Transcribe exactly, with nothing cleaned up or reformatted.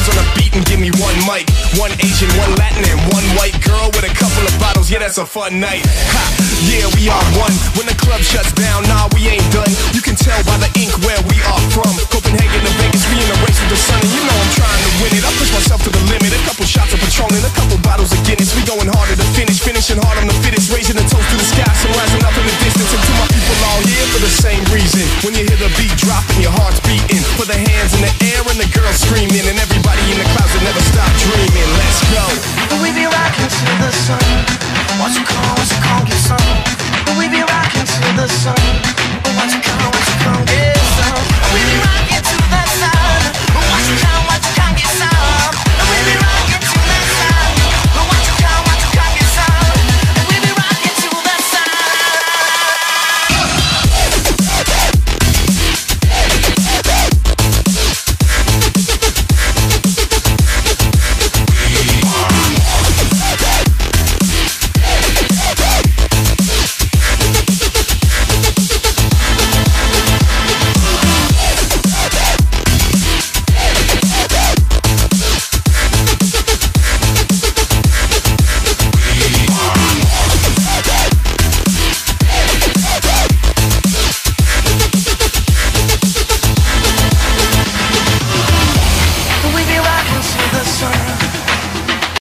on the beat and give me one mic. One Asian, one Latin, and one white girl with a couple of bottles, yeah, that's a fun night. Ha, yeah, we are one. When the club shuts down, nah, we ain't done. You can tell by the ink where we are from. Copenhagen to Vegas, we in a race with the sun, and you know I'm trying to win it. I push myself to the limit, a couple shots of Patron and a couple bottles of Guinness. We going harder to finish, finishing hard on the fittest, raising the toast to the sky, some rising up in the distance. And to my people all here for the same reason. When you hear the beat dropping,